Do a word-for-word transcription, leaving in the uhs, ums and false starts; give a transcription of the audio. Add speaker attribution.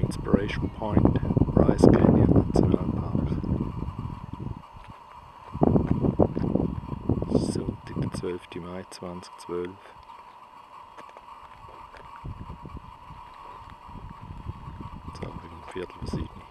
Speaker 1: Inspiration Point, Bryce Nationalpark. Sonntag, der zwölfte Mai zweitausendzwölf. Jetzt haben wir um Viertel vor sieben.